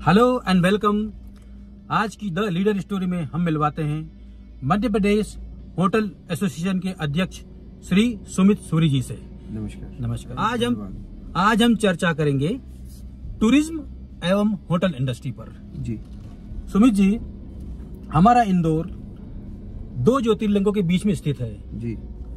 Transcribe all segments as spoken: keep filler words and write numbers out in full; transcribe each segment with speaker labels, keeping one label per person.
Speaker 1: Hello and welcome. आज की the leader story में हम मिलवाते हैं मध्य प्रदेश होटल एसोसिएशन के अध्यक्ष श्री सुमित सूरी जी से।
Speaker 2: नमस्कार।
Speaker 1: नमस्कार। आज हम आज हम चर्चा करेंगे टूरिज्म एवं होटल इंडस्ट्री पर।
Speaker 2: जी
Speaker 1: सुमित जी, हमारा इंदौर दो ज्योतिर्लिंगों के बीच में स्थित है।
Speaker 2: जी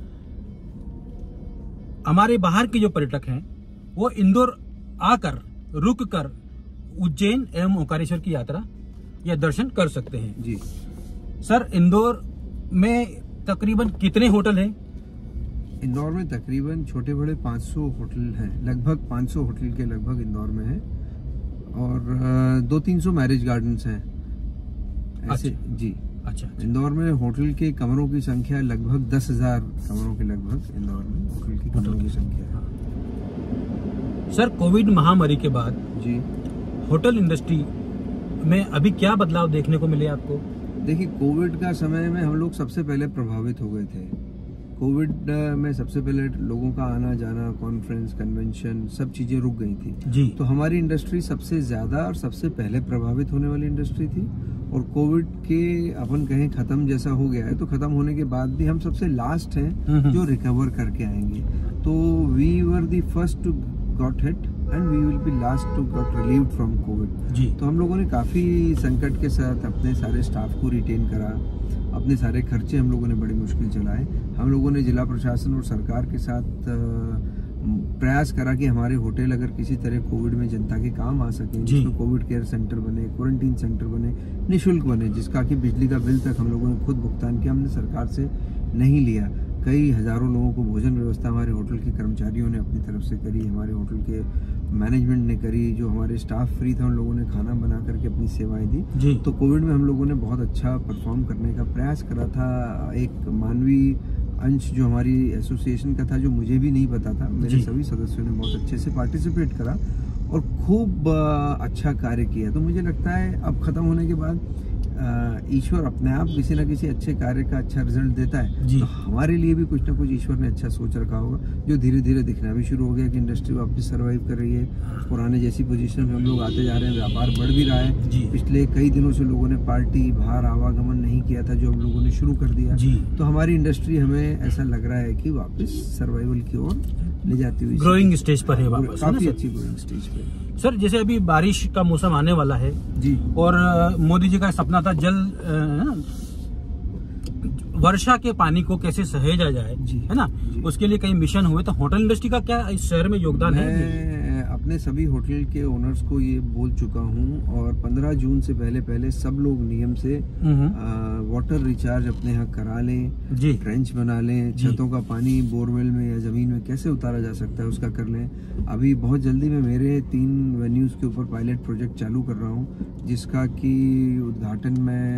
Speaker 1: हमारे बाहर के जो पर्यटक हैं वो इंदौर आकर रुक कर उज्जैन एवं ओंकारेश्वर की यात्रा या दर्शन कर सकते हैं।
Speaker 2: जी
Speaker 1: सर, इंदौर में तकरीबन कितने होटल हैं?
Speaker 2: इंदौर में तकरीबन छोटे बड़े पाँच सौ होटल हैं, लगभग पाँच सौ होटल के लगभग इंदौर में हैं और दो तीन सौ मैरिज गार्डन्स हैं ऐसे।
Speaker 1: अच्छा। जी अच्छा, अच्छा।
Speaker 2: इंदौर में होटल के कमरों की संख्या लगभग दस हजार कमरों के लगभग इंदौर में होटल की कमरों की संख्या है।
Speaker 1: सर, कोविड महामारी के बाद
Speaker 2: जी
Speaker 1: होटल इंडस्ट्री में अभी क्या बदलाव देखने को मिले आपको?
Speaker 2: देखिए, कोविड का समय में हम लोग सबसे पहले प्रभावित हो गए थे। कोविड में सबसे पहले लोगों का आना जाना, कॉन्फ्रेंस, कन्वेंशन, सब चीजें रुक गई थी।
Speaker 1: जी।
Speaker 2: तो हमारी इंडस्ट्री सबसे ज्यादा और सबसे पहले प्रभावित होने वाली इंडस्ट्री थी और कोविड के अपन कहें खत्म जैसा हो गया है, तो खत्म होने के बाद भी हम सबसे लास्ट हैं जो रिकवर करके आएंगे। तो we were the first to got hit and we will be last to got relieved from covid.
Speaker 1: जी।
Speaker 2: तो हम लोगों ने काफी संकट के साथ अपने सारे स्टाफ को रिटेन करा, अपने सारे खर्चे हम लोगों ने बड़ी मुश्किल चलाए। हम लोगों ने जिला प्रशासन और सरकार के साथ प्रयास करा कि हमारे होटल अगर किसी तरह कोविड में जनता के काम आ सके, जिसमें कोविड केयर सेंटर बने, क्वारंटीन सेंटर बने, निःशुल्क बने, जिसका कि बिजली का बिल तक हम लोगों ने खुद भुगतान किया, हमने सरकार से नहीं लिया। कई हजारों लोगों को भोजन व्यवस्था हमारे होटल के कर्मचारियों ने अपनी तरफ से करी, हमारे होटल के मैनेजमेंट ने करी। जो हमारे स्टाफ फ्री था उन लोगों ने खाना बना करके अपनी सेवाएं दी।
Speaker 1: जी।
Speaker 2: तो कोविड में हम लोगों ने बहुत अच्छा परफॉर्म करने का प्रयास करा था। एक मानवीय अंश जो हमारी एसोसिएशन का था, जो मुझे भी नहीं पता था, मेरे सभी सदस्यों ने बहुत अच्छे से पार्टिसिपेट करा और खूब अच्छा कार्य किया। तो मुझे लगता है अब खत्म होने के बाद ईश्वर अपने आप किसी न किसी अच्छे कार्य का अच्छा रिजल्ट देता है। तो हमारे लिए भी कुछ ना कुछ ईश्वर ने अच्छा सोच रखा होगा, जो धीरे धीरे दिखना भी शुरू हो गया कि इंडस्ट्री वापस सर्वाइव कर रही है। पुराने जैसी पोजीशन में हम लोग आते जा रहे हैं, व्यापार बढ़ भी रहा है। पिछले कई दिनों से लोगों ने पार्टी बाहर आवागमन नहीं किया था, जो हम लोगों ने शुरू कर दिया। तो हमारी इंडस्ट्री हमें ऐसा लग रहा है कि वापस सर्वाइवल की ओर ले जाती हुई ग्रोइंग
Speaker 1: स्टेज पर है वापस,
Speaker 2: काफी अच्छी ग्रोइंग स्टेज पे।
Speaker 1: सर, जैसे अभी बारिश का मौसम आने वाला है
Speaker 2: जी,
Speaker 1: और मोदी जी का सपना था जल वर्षा के पानी को कैसे सहेजा जाए, है ना, उसके लिए कई मिशन हुए। तो होटल इंडस्ट्री का क्या इस शहर में योगदान है?
Speaker 2: मैं अपने सभी होटल के ओनर्स को ये बोल चुका हूँ और पंद्रह जून से पहले पहले सब लोग नियम से आ, वाटर रिचार्ज अपने यहाँ करा लें, ट्रेंच बना लें, छतों का पानी बोरवेल में या जमीन में कैसे उतारा जा सकता है उसका कर लें। अभी बहुत जल्दी मैं मेरे तीन वेन्यूज के ऊपर पायलट प्रोजेक्ट चालू कर रहा हूँ, जिसका कि उद्घाटन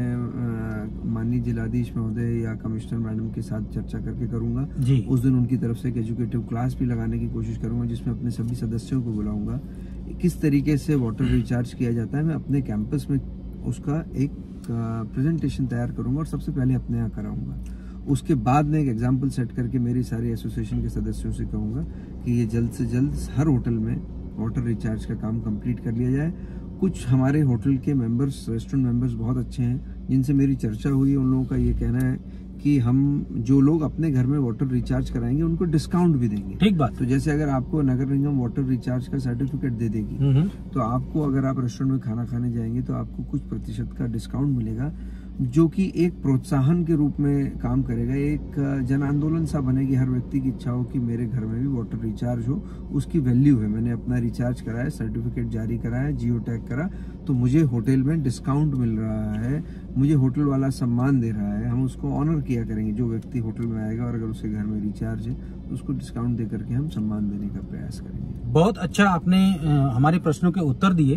Speaker 2: मैं माननीय जिलाधीश महोदय या कमिश्नर मैडम के साथ चर्चा करके करूंगा। उस दिन उनकी तरफ से एक एजुकेटिव क्लास भी लगाने की कोशिश करूंगा, जिसमें अपने सभी सदस्यों को बुलाऊंगा। किस तरीके से वाटर रिचार्ज किया जाता है मैं अपने कैंपस में उसका एक प्रेजेंटेशन तैयार करूंगा और सबसे पहले अपने यहाँ कराऊंगा। उसके बाद में एक एग्जाम्पल सेट करके मेरी सारी एसोसिएशन के सदस्यों से कहूंगा कि ये जल्द से जल्द हर होटल में वाटर रिचार्ज का काम कंप्लीट कर लिया जाए। कुछ हमारे होटल के मेंबर्स, रेस्टोरेंट मेंबर्स बहुत अच्छे हैं, जिनसे मेरी चर्चा हुई है। उन लोगों का ये कहना है कि हम जो लोग अपने घर में वाटर रिचार्ज कराएंगे उनको डिस्काउंट भी देंगे।
Speaker 1: ठीक बात।
Speaker 2: तो जैसे अगर आपको नगर निगम वाटर रिचार्ज का सर्टिफिकेट दे देगी, तो आपको अगर आप रेस्टोरेंट में खाना खाने जाएंगे तो आपको कुछ प्रतिशत का डिस्काउंट मिलेगा, जो कि एक प्रोत्साहन के रूप में काम करेगा। एक जन आंदोलन सा बनेगी, हर व्यक्ति की इच्छा हो कि मेरे घर में भी वाटर रिचार्ज हो, उसकी वैल्यू है। मैंने अपना रिचार्ज कराया, सर्टिफिकेट जारी कराया, जियो टैग करा, तो मुझे होटल में डिस्काउंट मिल रहा है, मुझे होटल वाला सम्मान दे रहा है। हम उसको ऑनर किया करेंगे। जो व्यक्ति होटल में आएगा और अगर उसके घर में रिचार्ज है तो उसको डिस्काउंट दे करके हम सम्मान देने का प्रयास करेंगे।
Speaker 1: बहुत अच्छा आपने हमारे प्रश्नों के उत्तर दिए।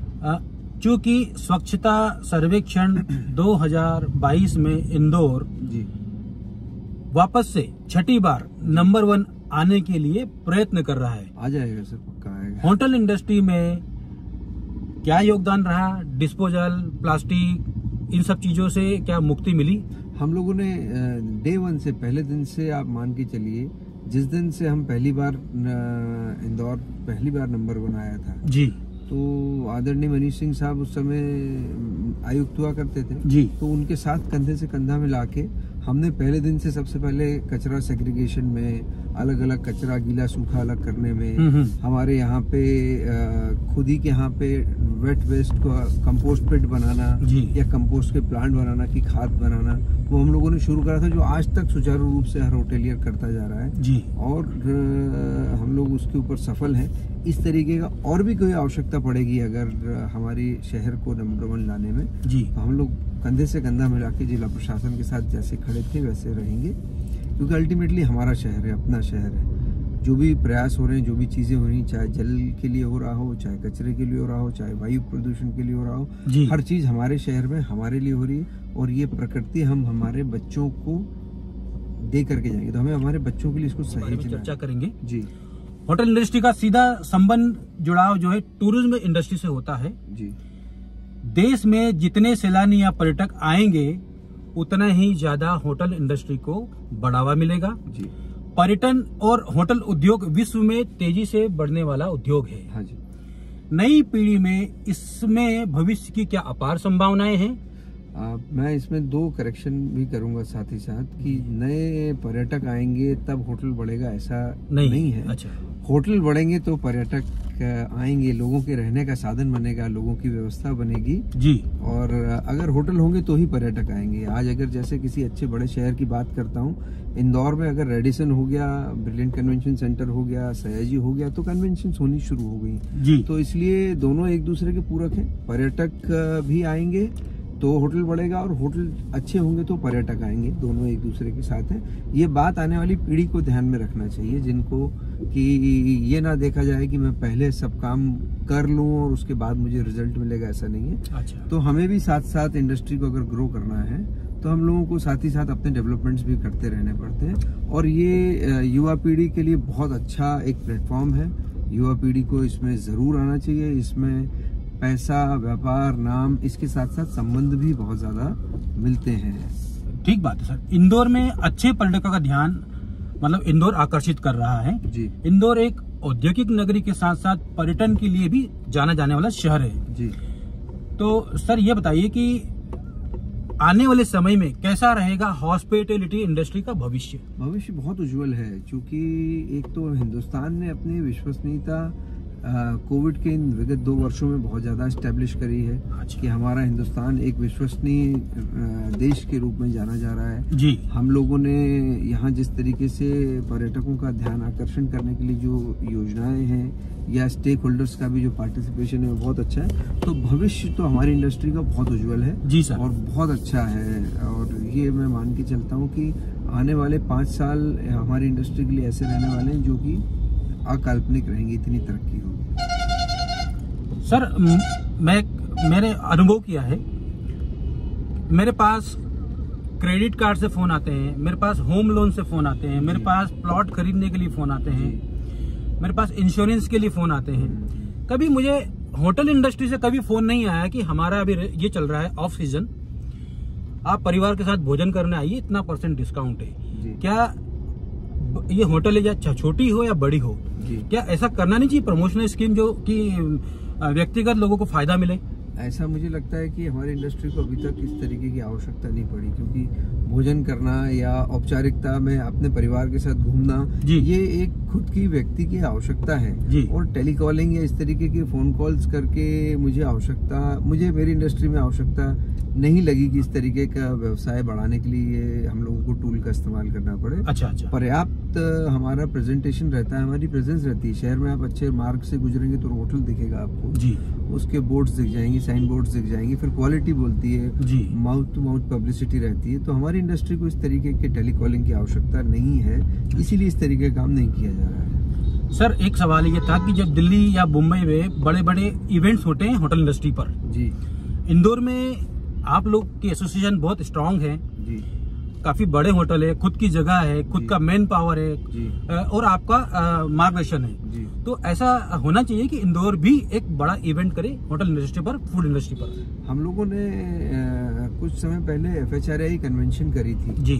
Speaker 1: चूंकि स्वच्छता सर्वेक्षण दो हज़ार बाईस में इंदौर
Speaker 2: जी
Speaker 1: वापस से छठी बार नंबर वन आने के लिए प्रयत्न कर रहा है।
Speaker 2: आ जाएगा सर, पक्का आएगा।
Speaker 1: होटल इंडस्ट्री में क्या योगदान रहा? डिस्पोजल, प्लास्टिक, इन सब चीजों से क्या मुक्ति मिली?
Speaker 2: हम लोगों ने डे वन से, पहले दिन से आप मान के चलिए, जिस दिन से हम पहली बार इंदौर पहली बार नंबर वन आया था
Speaker 1: जी,
Speaker 2: तो आदरणीय मनीष सिंह साहब उस समय आयुक्त हुआ करते थे
Speaker 1: जी।
Speaker 2: तो उनके साथ कंधे से कंधा मिला के हमने पहले दिन से सबसे पहले कचरा सेग्रीगेशन में, अलग अलग कचरा गीला सूखा अलग करने में, हमारे यहाँ पे खुद ही के यहाँ पे वेट वेस्ट को कंपोस्ट पिट बनाना या कंपोस्ट के प्लांट बनाना की खाद बनाना, वो हम लोगों ने शुरू करा था, जो आज तक सुचारू रूप से हर होटेलियर करता जा रहा है
Speaker 1: जी। और
Speaker 2: हम लोग उसके ऊपर सफल हैं। इस तरीके का और भी कोई आवश्यकता पड़ेगी अगर हमारी शहर को नंबर वन लाने में जी, तो हम लोग कंधे से कंधा मिला के जिला प्रशासन के साथ जैसे खड़े थे वैसे रहेंगे, क्योंकि अल्टीमेटली हमारा शहर है, अपना शहर है। जो भी प्रयास हो रहे हैं, जो भी चीजें हो रही हैं, चाहे जल के लिए हो रहा हो, चाहे कचरे के लिए हो रहा हो, चाहे वायु प्रदूषण के लिए हो रहा हो, हर चीज हमारे शहर में हमारे लिए हो रही है। और ये प्रकृति हम हमारे बच्चों को दे करके जाएंगे, तो हमें हमारे बच्चों के लिए इसको सही
Speaker 1: चर्चा करेंगे
Speaker 2: जी।
Speaker 1: होटल इंडस्ट्री का सीधा संबंध जुड़ाव जो है टूरिज्म इंडस्ट्री से होता है
Speaker 2: जी।
Speaker 1: देश में जितने सैलानी या पर्यटक आएंगे उतना ही ज्यादा होटल इंडस्ट्री को बढ़ावा मिलेगा जी। पर्यटन और होटल उद्योग विश्व में तेजी से बढ़ने वाला उद्योग है।
Speaker 2: हाँ जी।
Speaker 1: नई पीढ़ी में इसमें भविष्य की क्या अपार संभावनाएं हैं?
Speaker 2: आ, मैं इसमें दो करेक्शन भी करूंगा साथ ही साथ कि नए पर्यटक आएंगे तब होटल बढ़ेगा, ऐसा नहीं, नहीं है।
Speaker 1: अच्छा।
Speaker 2: होटल बढ़ेंगे तो पर्यटक आएंगे, लोगों के रहने का साधन बनेगा, लोगों की व्यवस्था बनेगी जी। और अगर होटल होंगे तो ही पर्यटक आएंगे। आज अगर जैसे किसी अच्छे बड़े शहर की बात करता हूँ, इंदौर में अगर रेडिसन हो गया, ब्रिलियंट कन्वेंशन सेंटर हो गया, सयाजी हो गया, तो कन्वेंशन होनी शुरू हो गई जी। तो इसलिए दोनों एक दूसरे के पूरक हैं। पर्यटक भी आएंगे तो होटल बढ़ेगा और होटल अच्छे होंगे तो पर्यटक आएंगे, दोनों एक दूसरे के साथ हैं। ये बात आने वाली पीढ़ी को ध्यान में रखना चाहिए, जिनको कि ये ना देखा जाए कि मैं पहले सब काम कर लूं और उसके बाद मुझे रिजल्ट मिलेगा, ऐसा नहीं है। अच्छा। तो हमें भी साथ साथ इंडस्ट्री को अगर ग्रो करना है तो हम लोगों को साथ ही साथ अपने डेवलपमेंट्स भी करते रहने पड़ते हैं। और ये युवा पीढ़ी के लिए बहुत अच्छा एक प्लेटफॉर्म है। युवा पीढ़ी को इसमें जरूर आना चाहिए। इसमें पैसा, व्यापार, नाम, इसके साथ साथ संबंध भी बहुत ज्यादा मिलते हैं।
Speaker 1: ठीक बात है सर। इंदौर में अच्छे पर्यटकों का ध्यान मतलब इंदौर आकर्षित कर रहा है जी। इंदौर एक औद्योगिक नगरी के साथ साथ पर्यटन के लिए भी जाना जाने वाला शहर है जी। तो सर ये बताइए कि आने वाले समय में कैसा रहेगा हॉस्पिटैलिटी इंडस्ट्री का भविष्य? भविष्य
Speaker 2: बहुत उज्जवल है, क्योंकि एक तो हिंदुस्तान ने अपनी विश्वसनीयता कोविड के इन विगत दो वर्षों में बहुत ज्यादा एस्टेब्लिश करी है। अच्छा। कि हमारा हिंदुस्तान एक विश्वसनीय देश के रूप में जाना जा रहा है जी। हम लोगों ने यहाँ जिस तरीके से पर्यटकों का ध्यान आकर्षण करने के लिए जो योजनाएं हैं या स्टेक होल्डर्स का भी जो पार्टिसिपेशन है वो बहुत अच्छा है। तो भविष्य तो हमारी इंडस्ट्री का बहुत उज्जवल है जी सर, और बहुत अच्छा है। और ये मैं मान के चलता हूँ कि आने वाले पाँच साल हमारी इंडस्ट्री के लिए ऐसे रहने वाले हैं जो कि अकाल्पनिक रहेंगी, इतनी तरक्की होगी।
Speaker 1: सर मैं मैंने अनुभव किया है, मेरे पास क्रेडिट कार्ड से फोन आते हैं, मेरे पास होम लोन से फोन आते हैं, मेरे पास प्लॉट खरीदने के लिए फोन आते हैं, मेरे पास इंश्योरेंस के लिए फोन आते हैं। कभी मुझे होटल इंडस्ट्री से कभी फोन नहीं आया कि हमारा अभी ये चल रहा है ऑफ सीजन, आप परिवार के साथ भोजन करने आइए, इतना परसेंट डिस्काउंट है। क्या ये होटल है या छोटी हो या बड़ी हो, क्या ऐसा करना नहीं चाहिए प्रमोशनल स्कीम जो कि व्यक्तिगत लोगों को फायदा मिले?
Speaker 2: ऐसा मुझे लगता है कि हमारी इंडस्ट्री को अभी तक इस तरीके की आवश्यकता नहीं पड़ी, क्योंकि भोजन करना या औपचारिकता में अपने परिवार के साथ घूमना ये एक खुद की व्यक्ति की आवश्यकता है। और टेलीकॉलिंग या इस तरीके के फोन कॉल्स करके मुझे आवश्यकता मुझे मेरी इंडस्ट्री में आवश्यकता नहीं लगी कि इस तरीके का व्यवसाय बढ़ाने के लिए हम लोगों को टूल का इस्तेमाल करना पड़े।
Speaker 1: अच्छा अच्छा।
Speaker 2: पर्याप्त हमारा प्रेजेंटेशन रहता है, हमारी प्रेजेंस रहती है शहर में। आप अच्छे मार्ग से गुजरेंगे तो होटल दिखेगा आपको जी, उसके बोर्ड्स दिख जाएंगे, साइन बोर्ड्स दिख जाएंगे, फिर क्वालिटी बोलती है जी, माउथ टू माउथ पब्लिसिटी रहती है। तो हमारी इंडस्ट्री को इस तरीके के टेलीकॉलिंग की आवश्यकता नहीं है, इसीलिए इस तरीके का काम नहीं किया जा रहा है।
Speaker 1: सर एक सवाल ये था कि जब दिल्ली या मुंबई में बड़े बड़े इवेंट्स होते हैं होटल इंडस्ट्री पर जी, इंदौर में आप लोग की एसोसिएशन बहुत स्ट्रांग है जी, काफी बड़े होटल है, खुद की जगह है, खुद का मैन पावर है जी, और आपका मार्गदर्शन है जी। तो ऐसा होना चाहिए कि इंदौर भी एक बड़ा इवेंट करे होटल इंडस्ट्री पर, फूड इंडस्ट्री पर।
Speaker 2: हम लोगों ने आ, कुछ समय पहले एफ एच आर आई कन्वेंशन करी थी जी,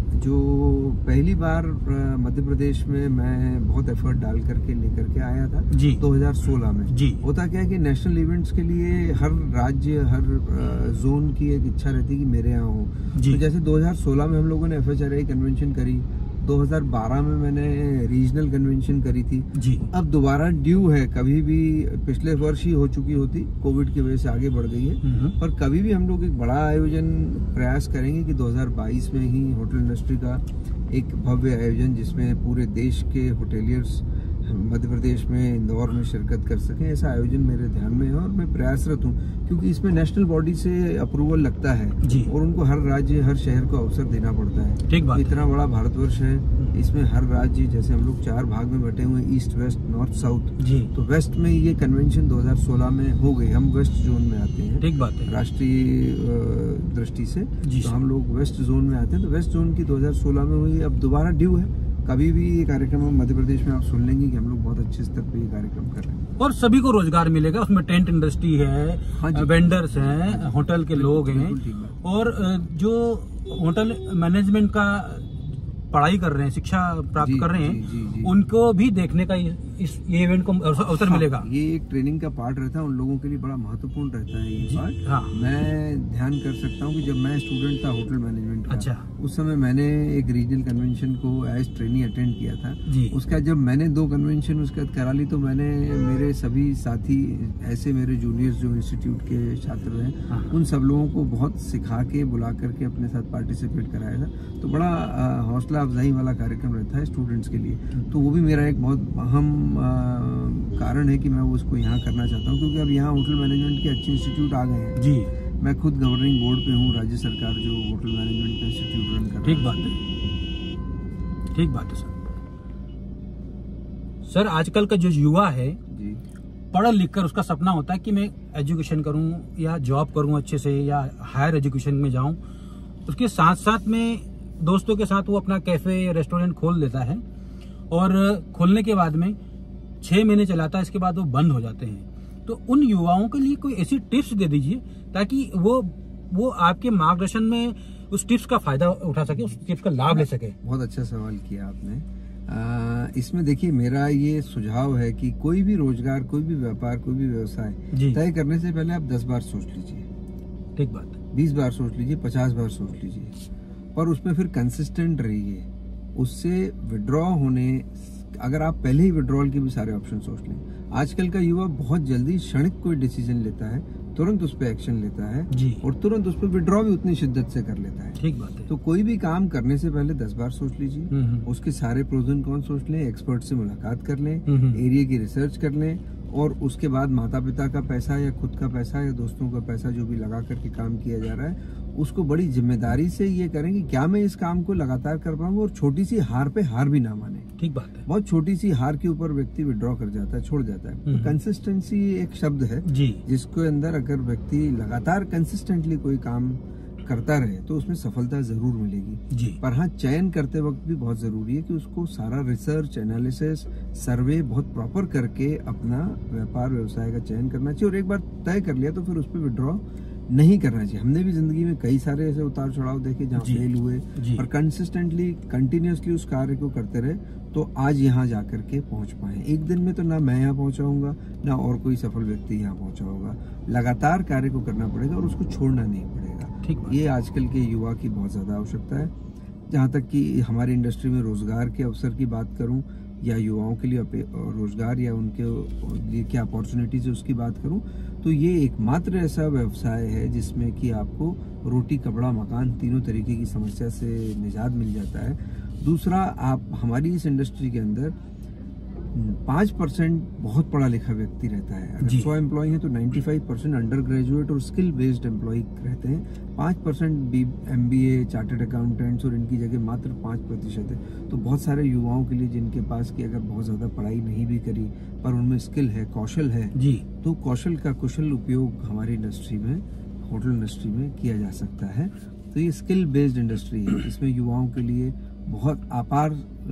Speaker 2: जो पहली बार मध्य प्रदेश में मैं बहुत एफर्ट डाल करके लेकर के आया था
Speaker 1: जी
Speaker 2: दो हज़ार सोलह में
Speaker 1: जी।
Speaker 2: होता क्या है कि नेशनल इवेंट्स के लिए हर राज्य हर जोन की एक इच्छा रहती है कि मेरे यहाँ हो। तो जैसे दो हज़ार सोलह में हम लोगों ने एफ एच आर आई कन्वेंशन करी, दो हज़ार बारह में मैंने रीजनल कन्वेंशन करी थी
Speaker 1: जी।
Speaker 2: अब दोबारा ड्यू है, कभी भी पिछले वर्ष ही हो चुकी होती, कोविड की वजह से आगे बढ़ गई है, पर कभी भी हम लोग एक बड़ा आयोजन प्रयास करेंगे कि दो हज़ार बाईस में ही होटल इंडस्ट्री का एक भव्य आयोजन जिसमें पूरे देश के होटेलियर्स मध्य प्रदेश में इंदौर में शिरकत कर सकें, ऐसा आयोजन मेरे ध्यान में है और मैं प्रयासरत हूँ, क्योंकि इसमें नेशनल बॉडी से अप्रूवल लगता है जी। और उनको हर राज्य हर शहर को अवसर देना पड़ता है। ठीक बात। इतना बड़ा भारतवर्ष है, इसमें हर राज्य, जैसे हम लोग चार भाग में बटे हुए, ईस्ट वेस्ट नॉर्थ साउथ जी। तो वेस्ट में ये कन्वेंशन दो हज़ार सोलह में हो गई, हम वेस्ट जोन में आते हैं। ठीक बात है। राष्ट्रीय दृष्टि से तो हम लोग वेस्ट जोन में आते हैं, तो वेस्ट जोन की दो हज़ार सोलह में हुई, अब दोबारा ड्यू है। कभी भी ये कार्यक्रम मध्य प्रदेश में आप सुन लेंगे कि हम लोग बहुत अच्छे स्तर पे ये कार्यक्रम कर रहे हैं
Speaker 1: और सभी को रोजगार मिलेगा। उसमें टेंट इंडस्ट्री है, हाँ वेंडर्स हैं, हाँ होटल के लोग हैं, और जो होटल मैनेजमेंट का पढ़ाई कर रहे हैं, शिक्षा प्राप्त कर रहे हैं, जी, जी, जी। उनको भी देखने का इस ये इवेंट को अवसर हाँ, मिलेगा।
Speaker 2: ये एक ट्रेनिंग का पार्ट रहता है, उन लोगों के लिए बड़ा महत्वपूर्ण रहता है ये पार्ट। हाँ। मैं ध्यान कर सकता हूँ कि जब मैं स्टूडेंट था होटल मैनेजमेंट का, अच्छा। उस समय मैंने एक रीजनल कन्वेंशन को एज ट्रेनी अटेंड किया था जी। उसका जब मैंने दो कन्वेंशन उसके बाद करा ली, तो मैंने मेरे सभी साथी ऐसे मेरे जूनियर्स जो इंस्टीट्यूट के छात्र हैं, हाँ। उन सब लोगों को बहुत सिखा के बुला करके अपने साथ पार्टिसिपेट कराया था। तो बड़ा हौसला अफजाई वाला कार्यक्रम रहता है स्टूडेंट्स के लिए। तो वो भी मेरा एक बहुत अहम कारण है कि मैं वो उसको यहाँ करना चाहता हूँ, क्योंकि अब यहाँ होटल मैनेजमेंट के अच्छे इंस्टीट्यूट आ गए हैं जी। मैं खुद गवर्निंग बोर्ड पे हूँ, राज्य सरकार जो होटल मैनेजमेंट का इंस्टीट्यूट रन कर रहा है।
Speaker 1: ठीक बात है, ठीक बात है सर। सर आजकल का जो युवा है जी, पढ़ लिख कर उसका सपना होता है कि मैं एजुकेशन करूं या जॉब करूं अच्छे से, या हायर एजुकेशन में जाऊं। उसके साथ साथ में दोस्तों के साथ वो अपना कैफे या रेस्टोरेंट खोल लेता है, और खोलने के बाद में छह महीने चलाता है, इसके बाद वो बंद हो जाते हैं। तो उन युवाओं के लिए कोई ऐसी टिप्स दे दीजिए ताकि वो वो आपके मार्गदर्शन में उस टिप्स का फायदा उठा सके, उस टिप्स का लाभ ले सके।
Speaker 2: बहुत अच्छा सवाल किया आपने। आ, इसमें देखिए मेरा ये सुझाव है कि कोई भी रोजगार, कोई भी व्यापार, कोई भी व्यवसाय तय करने से पहले आप दस बार सोच लीजिए।
Speaker 1: ठीक बात है।
Speaker 2: बीस बार सोच लीजिए, पचास बार सोच लीजिए, पर उसमें फिर कंसिस्टेंट रहिए। उससे विड्रॉ होने, अगर आप पहले ही विड्रॉल के भी सारे ऑप्शन सोच लें। आजकल का युवा बहुत जल्दी क्षणिक कोई डिसीजन लेता है, तुरंत उस पर एक्शन लेता है जी। और तुरंत उस पर विड्रॉ भी उतनी शिद्दत से कर लेता है।
Speaker 1: ठीक बात है।
Speaker 2: तो कोई भी काम करने से पहले दस बार सोच लीजिए, उसके सारे प्रोज एंड कॉन्स सोच लें, एक्सपर्ट से मुलाकात कर लें, एरिया की रिसर्च कर लें, और उसके बाद माता पिता का पैसा या खुद का पैसा या दोस्तों का पैसा जो भी लगा करके काम किया जा रहा है, उसको बड़ी जिम्मेदारी से ये करें कि क्या मैं इस काम को लगातार कर पाऊंगा, और छोटी सी हार पे हार भी ना माने।
Speaker 1: ठीक बात है।
Speaker 2: बहुत छोटी सी हार के ऊपर व्यक्ति विड्रॉ कर जाता है, छोड़ जाता है। तो कंसिस्टेंसी एक शब्द है जी, जिसके अंदर अगर व्यक्ति लगातार कंसिस्टेंटली कोई काम करता रहे तो उसमें सफलता जरूर मिलेगी जी। पर हाँ, चयन करते वक्त भी बहुत जरूरी है कि उसको सारा रिसर्च, एनालिसिस, सर्वे बहुत प्रॉपर करके अपना व्यापार व्यवसाय का चयन करना चाहिए, और एक बार तय कर लिया तो फिर उस पर विड्रॉ नहीं करना चाहिए। हमने भी जिंदगी में कई सारे ऐसे उतार चढ़ाव देखे जहाँ फेल हुए, पर कंसिस्टेंटली, कंटिन्यूअसली उस कार्य को करते रहे तो आज यहाँ जाकर के पहुंच पाए। एक दिन में तो ना मैं यहाँ पहुंचाऊंगा, ना और कोई सफल व्यक्ति यहाँ पहुंचा होगा। लगातार कार्य को करना पड़ेगा और उसको छोड़ना नहीं पड़ेगा। ठीक, ये आजकल के युवा की बहुत ज्यादा आवश्यकता है। जहाँ तक कि हमारी इंडस्ट्री में रोजगार के अवसर की बात करूँ, या युवाओं के लिए रोजगार या उनके लिए क्या अपॉर्चुनिटीज है उसकी बात करूं, तो ये एकमात्र ऐसा व्यवसाय है जिसमें कि आपको रोटी, कपड़ा, मकान तीनों तरीके की समस्या से निजात मिल जाता है। दूसरा, आप हमारी इस इंडस्ट्री के अंदर पाँच परसेंट बहुत पढ़ा लिखा व्यक्ति रहता है। अगर सौ एम्प्लॉय है तो पचानवे परसेंट अंडर ग्रेजुएट और स्किल बेस्ड एम्प्लॉय रहते हैं। पाँच परसेंट एमबीए, चार्टर्ड अकाउंटेंट्स, और इनकी जगह मात्र पाँच प्रतिशत है। तो बहुत सारे युवाओं के लिए जिनके पास की अगर बहुत ज्यादा पढ़ाई नहीं भी करी पर उनमें स्किल है, कौशल है जी, तो कौशल का कुशल उपयोग हमारी इंडस्ट्री में, होटल इंडस्ट्री में किया जा सकता है। तो ये स्किल बेस्ड इंडस्ट्री है, इसमें युवाओं के लिए बहुत अपार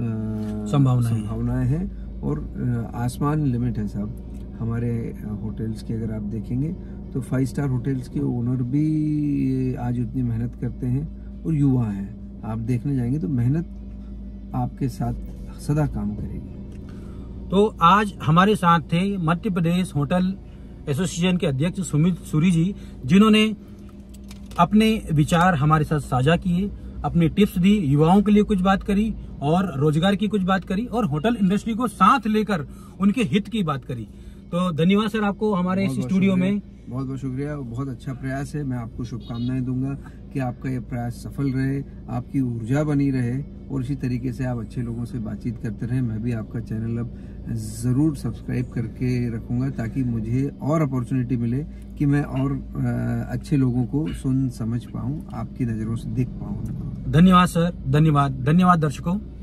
Speaker 2: संभावनाएं हैं और आसमान लिमिट है साहब। हमारे होटल्स की अगर आप देखेंगे तो फाइव स्टार होटल्स के ओनर भी आज उतनी मेहनत करते हैं और युवा हैं। आप देखने जाएंगे तो मेहनत आपके साथ सदा काम करेगी।
Speaker 1: तो आज हमारे साथ थे मध्य प्रदेश होटल एसोसिएशन के अध्यक्ष सुमित सूरी जी, जिन्होंने अपने विचार हमारे साथ साझा किए, अपनी टिप्स दी, युवाओं के लिए कुछ बात करी और रोजगार की कुछ बात करी और होटल इंडस्ट्री को साथ लेकर उनके हित की बात करी। तो धन्यवाद सर आपको हमारे इस स्टूडियो में।
Speaker 2: बहुत बहुत शुक्रिया, बहुत अच्छा प्रयास है। मैं आपको शुभकामनाएं दूंगा कि आपका ये प्रयास सफल रहे, आपकी ऊर्जा बनी रहे और इसी तरीके से आप अच्छे लोगों से बातचीत करते रहें। मैं भी आपका चैनल अब ज़रूर सब्सक्राइब करके रखूंगा ताकि मुझे और अपॉर्चुनिटी मिले कि मैं और अच्छे लोगों को सुन समझ पाऊँ, आपकी नज़रों से देख पाऊँ।
Speaker 1: धन्यवाद सर, धन्यवाद, धन्यवाद दर्शकों।